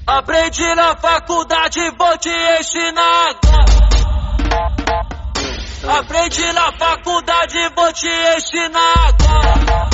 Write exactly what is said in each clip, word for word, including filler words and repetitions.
Aprendi na faculdade, vou te ensinar agora. Aprendi na faculdade, vou te ensinar agora.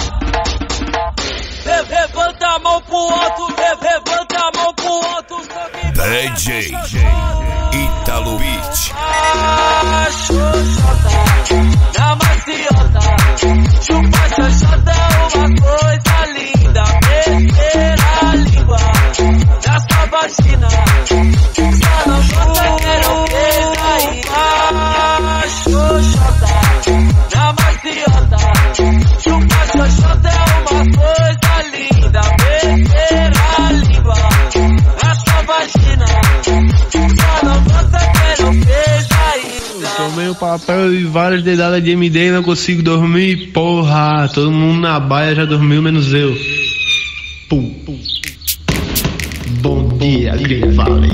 Levanta a mão pro alto, levanta a mão pro alto. D J Ítalo Beat. Ah, xoxota, na maciota. Chupa xoxota é uma coisa linda. Meter a língua na sua vagina. Só não gosta que não fez aí. Ah, xoxota, na maciota. Chupa xoxota é uma coisa linda. Meter a língua na sua vagina. Só não gosta que não fez ainda. Tomei o papel e várias dedadas de M D e não consigo dormir, porra. Todo mundo na baia já dormiu, menos eu. Pum, pum. Bom dia, Green Valley.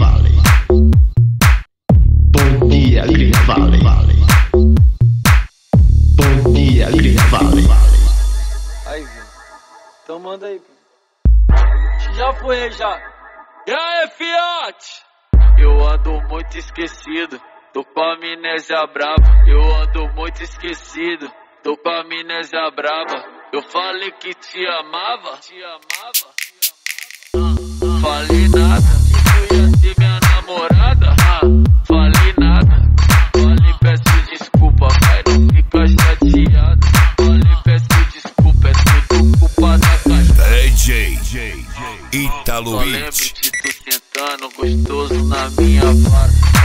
Bom dia, Green Valley. Bom dia, Green Valley. Aí, viu? Então manda aí. Já foi, já. E aí, fiote? Eu ando muito esquecido, tô com a amnésia braba. Eu ando muito esquecido, tô com a amnésia braba. Eu falei que te amava, te amava. Falei nada, que tu ia ser minha namorada. Ah, falei nada, falei peço desculpa, mas não fica chateado. Falei peço desculpa, é tudo culpa da caixa. D J Ítalo Beat. Só lembro de tu sentando gostoso na minha vara.